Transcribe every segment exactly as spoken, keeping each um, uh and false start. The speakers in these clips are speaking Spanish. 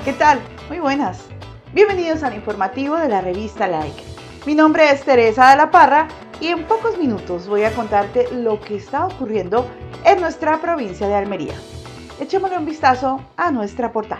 ¿Qué tal? Muy buenas. Bienvenidos al informativo de la revista Like. Mi nombre es Teresa de la Parra y en pocos minutos voy a contarte lo que está ocurriendo en nuestra provincia de Almería. Echémosle un vistazo a nuestra portada.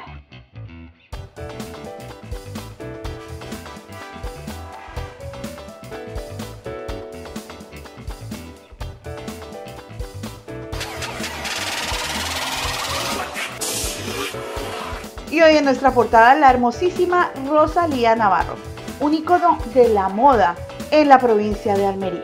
Y hoy en nuestra portada la hermosísima Rosalía Navarro, un ícono de la moda en la provincia de Almería.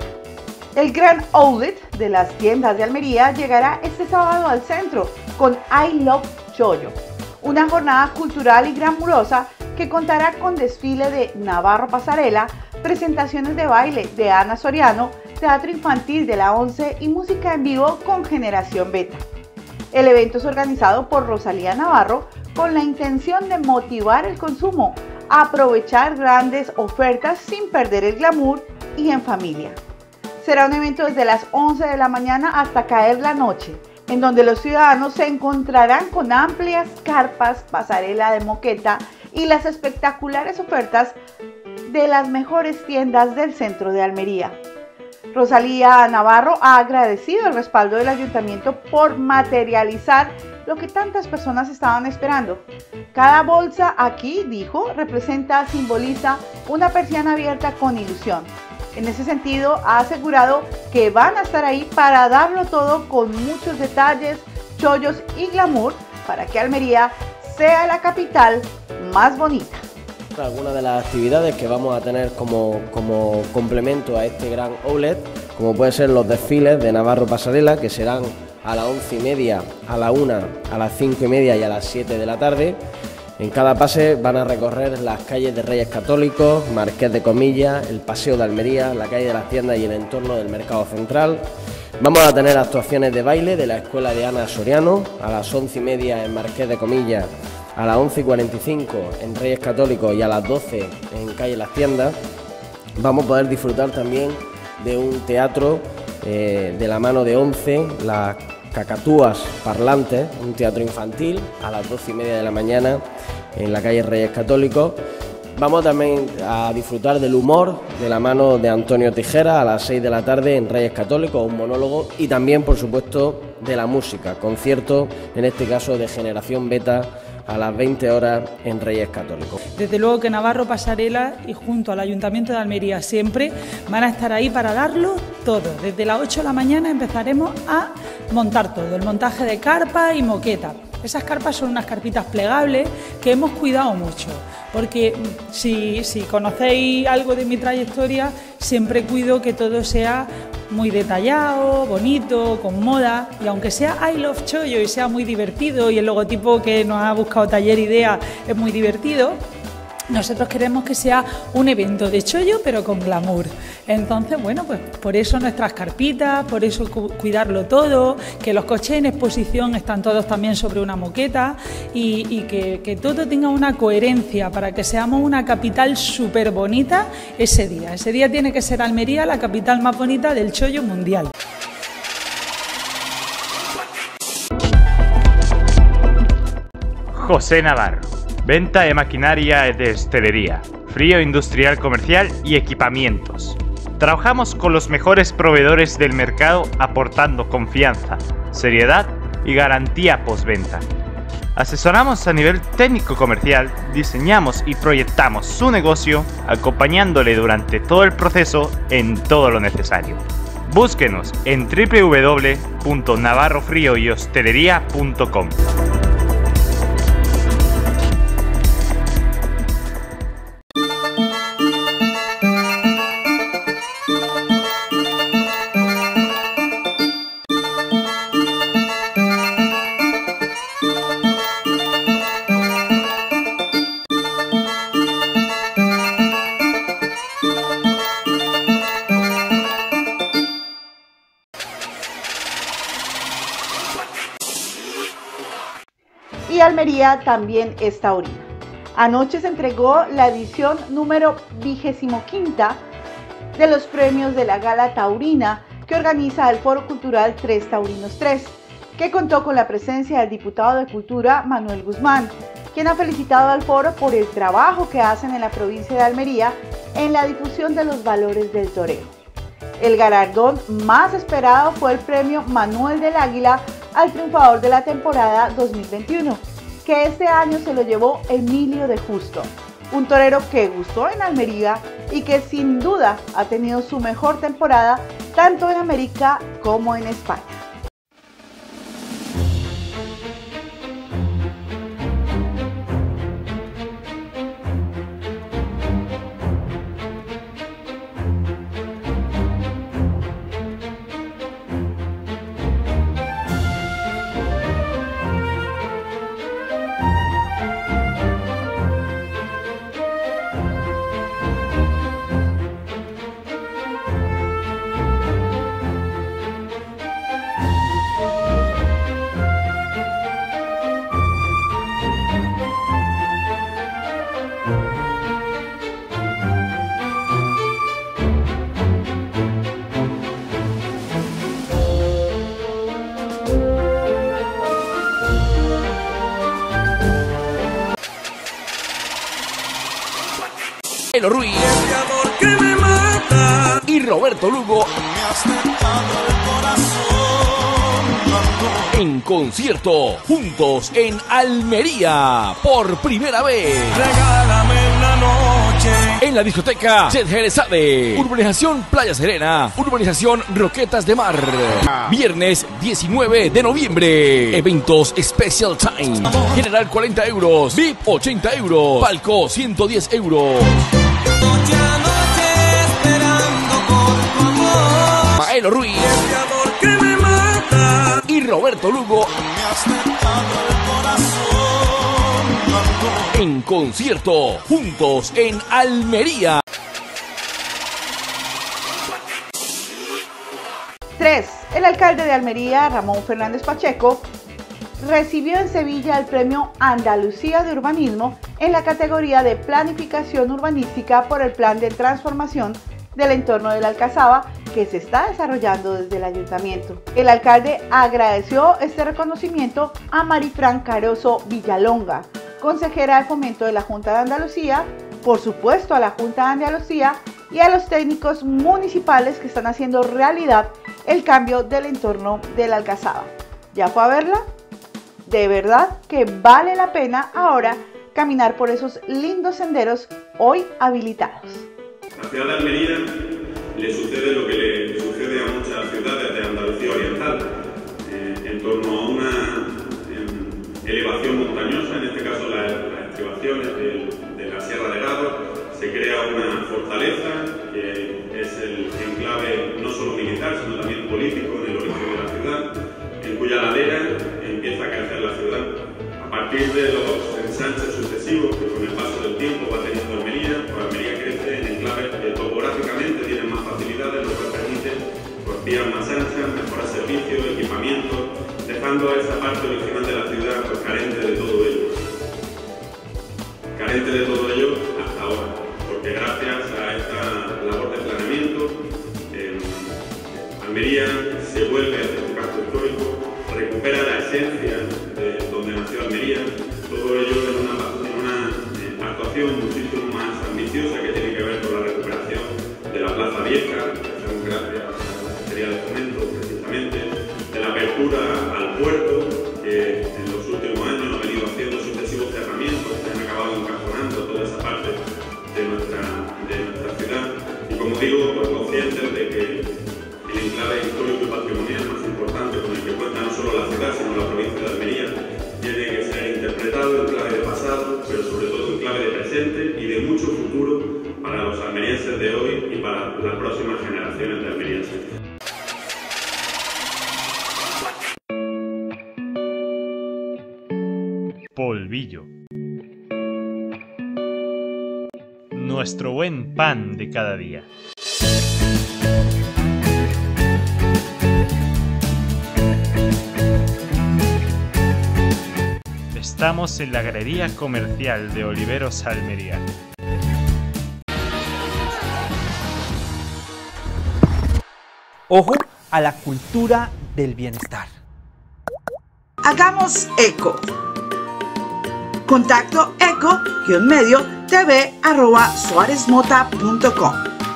El gran outlet de las tiendas de Almería llegará este sábado al centro con I Love Chollo, una jornada cultural y glamurosa que contará con desfile de Navarro Pasarela, presentaciones de baile de Ana Soriano, teatro infantil de la once y música en vivo con Generación Beta. El evento es organizado por Rosalía Navarro con la intención de motivar el consumo, aprovechar grandes ofertas sin perder el glamour y en familia. Será un evento desde las once de la mañana hasta caer la noche, en donde los ciudadanos se encontrarán con amplias carpas, pasarela de moqueta y las espectaculares ofertas de las mejores tiendas del centro de Almería. Rosalía Navarro ha agradecido el respaldo del ayuntamiento por materializar lo que tantas personas estaban esperando. Cada bolsa aquí, dijo, representa, simboliza una persiana abierta con ilusión. En ese sentido, ha asegurado que van a estar ahí para darlo todo con muchos detalles, chollos y glamour para que Almería sea la capital más bonita. Algunas de las actividades que vamos a tener como, como complemento a este gran outlet, como pueden ser los desfiles de Navarro Pasarela, que serán a las once y media, a la una, a las cinco y media y a las siete de la tarde. En cada pase van a recorrer las calles de Reyes Católicos, Marqués de Comillas, el Paseo de Almería, la calle de las Tiendas y el entorno del Mercado Central. Vamos a tener actuaciones de baile de la Escuela de Ana Soriano a las once y media en Marqués de Comillas, a las once y cuarenta y cinco en Reyes Católicos y a las doce en calle Las Tiendas. Vamos a poder disfrutar también de un teatro eh, de la mano de Once, las Cacatúas Parlantes, un teatro infantil a las doce y media de la mañana en la calle Reyes Católicos. Vamos también a disfrutar del humor de la mano de Antonio Tijera a las seis de la tarde en Reyes Católicos, un monólogo, y también, por supuesto, de la música, concierto, en este caso de Generación Beta, a las veinte horas en Reyes Católicos. Desde luego que Navarro Pasarela y junto al Ayuntamiento de Almería siempre van a estar ahí para darlo todo. Desde las ocho de la mañana empezaremos a montar todo, el montaje de carpas y moqueta. Esas carpas son unas carpitas plegables que hemos cuidado mucho, porque si, si conocéis algo de mi trayectoria, siempre cuido que todo sea muy detallado, bonito, con moda, y aunque sea I Love Chollo y sea muy divertido y el logotipo que nos ha buscado Taller Idea es muy divertido, nosotros queremos que sea un evento de chollo pero con glamour. Entonces, bueno, pues por eso nuestras carpitas, por eso cu cuidarlo todo, que los coches en exposición están todos también sobre una moqueta y, y que, que todo tenga una coherencia para que seamos una capital súper bonita ese día. Ese día tiene que ser Almería la capital más bonita del chollo mundial. José Navarro. Venta de maquinaria de hostelería, frío industrial comercial y equipamientos. Trabajamos con los mejores proveedores del mercado aportando confianza, seriedad y garantía postventa. Asesoramos a nivel técnico comercial, diseñamos y proyectamos su negocio acompañándole durante todo el proceso en todo lo necesario. Búsquenos en w w w punto navarro frío y hostelería punto com. Y Almería también es taurina. Anoche se entregó la edición número vigésimo quinta de los premios de la Gala Taurina que organiza el Foro Cultural Tres Taurinos tres, que contó con la presencia del diputado de Cultura Manuel Guzmán, quien ha felicitado al foro por el trabajo que hacen en la provincia de Almería en la difusión de los valores del toreo. El galardón más esperado fue el premio Manuel del Águila al triunfador de la temporada dos mil veintiuno, que este año se lo llevó Emilio de Justo, un torero que gustó en Almería y que sin duda ha tenido su mejor temporada tanto en América como en España. Ruiz y Roberto Lugo en concierto juntos en Almería por primera vez. Regálame una noche en la discoteca Jet Jerezade, Urbanización Playa Serena, Urbanización Roquetas de Mar. Viernes diecinueve de noviembre. Eventos Special Time. General cuarenta euros, V I P ochenta euros, palco ciento diez euros. Noche a noche esperando por tu amor. Maelo Ruiz que me mata y Roberto Lugo en concierto juntos en Almería. tres. El alcalde de Almería, Ramón Fernández Pacheco, recibió en Sevilla el premio Andalucía de Urbanismo en la categoría de Planificación Urbanística por el Plan de Transformación del Entorno de la Alcazaba que se está desarrollando desde el Ayuntamiento. El alcalde agradeció este reconocimiento a Marifran Caroso Villalonga, consejera de Fomento de la Junta de Andalucía, por supuesto a la Junta de Andalucía y a los técnicos municipales que están haciendo realidad el cambio del entorno de la Alcazaba. ¿Ya fue a verla? De verdad que vale la pena ahora caminar por esos lindos senderos hoy habilitados. A la ciudad de Almería le sucede lo que le sucede a muchas ciudades de Andalucía Oriental, eh, en torno a una eh, elevación montañosa, en este caso la, las estribaciones de, de la Sierra de Gádor, se crea una fortaleza que es el enclave no solo militar, sino también político en el origen de la ciudad, en cuya ladera empieza a crecer la ciudad. A partir de los ensanches sucesivos que con el paso del tiempo va teniendo Almería, pues Almería crece en enclaves que topográficamente tienen más facilidades, lo que permite pues, vías más anchas, mejores servicios, equipamientos, dejando a esa parte original de la ciudad pues, carente de todo ello. Carente de todo ello hasta ahora, porque gracias a esta labor de planeamiento, eh, Almería se vuelve a ser un casco histórico, recupera la esencia de donde nació Almería, todo ello en una, en una eh, actuación muchísimo más ambiciosa que tiene que ver con la recuperación de la Plaza Vieja, gracias a la Secretaría de Fomento precisamente, de la apertura al puerto, que en los últimos años ha venido haciendo sucesivos cerramientos que han acabado encajonando toda esa parte de nuestra, de nuestra ciudad. Y como digo, pues conscientes de que el enclave histórico y patrimonial más importante con el que cuenta no solo la ciudad, sino la provincia de Almería, tiene que ser interpretado en clave de pasado, pero sobre todo en clave de presente y de mucho futuro para los almerienses de hoy y para las próximas generaciones de almerienses. Polvillo. Nuestro buen pan de cada día. Estamos en la Galería Comercial de Oliveros Almería. Ojo a la cultura del bienestar. Hagamos eco. Contacto eco-medio tv arroba suarezmota punto com.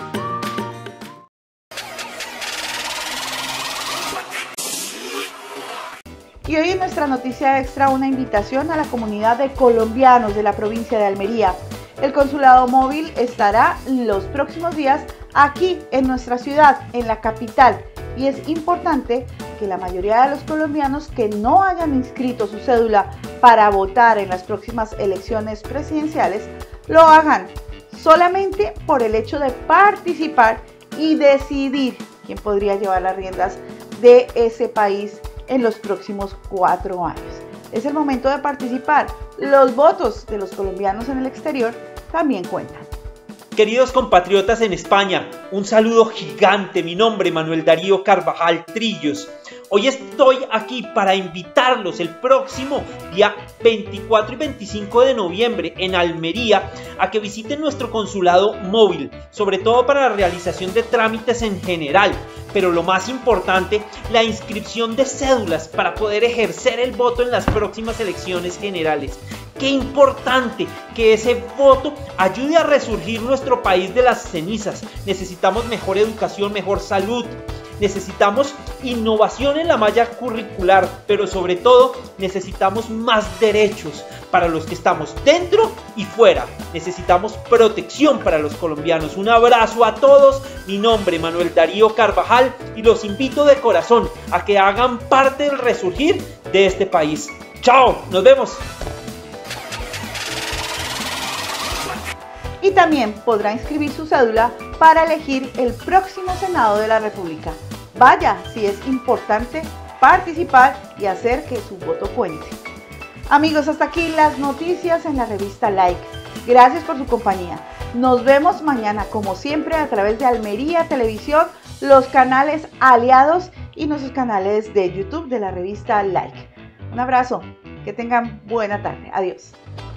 Y hoy en nuestra noticia extra una invitación a la comunidad de colombianos de la provincia de Almería. El consulado móvil estará los próximos días aquí en nuestra ciudad, en la capital, y es importante que la mayoría de los colombianos que no hayan inscrito su cédula para votar en las próximas elecciones presidenciales lo hagan solamente por el hecho de participar y decidir quién podría llevar las riendas de ese país en los próximos cuatro años. Es el momento de participar. Los votos de los colombianos en el exterior también cuentan. Queridos compatriotas en España, un saludo gigante. Mi nombre es Manuel Darío Carvajal Trillos. Hoy estoy aquí para invitarlos el próximo día veinticuatro y veinticinco de noviembre en Almería a que visiten nuestro consulado móvil, sobre todo para la realización de trámites en general, pero lo más importante, la inscripción de cédulas para poder ejercer el voto en las próximas elecciones generales. Qué importante que ese voto ayude a resurgir nuestro país de las cenizas. Necesitamos mejor educación, mejor salud. Necesitamos innovación en la malla curricular, pero sobre todo necesitamos más derechos para los que estamos dentro y fuera. Necesitamos protección para los colombianos. Un abrazo a todos. Mi nombre es Manuel Darío Carvajal y los invito de corazón a que hagan parte del resurgir de este país. ¡Chao! ¡Nos vemos! Y también podrá inscribir su cédula para elegir el próximo Senado de la República. Vaya, si es importante participar y hacer que su voto cuente. Amigos, hasta aquí las noticias en la revista Like. Gracias por su compañía. Nos vemos mañana, como siempre, a través de Almería Televisión, los canales aliados y nuestros canales de YouTube de la revista Like. Un abrazo, que tengan buena tarde. Adiós.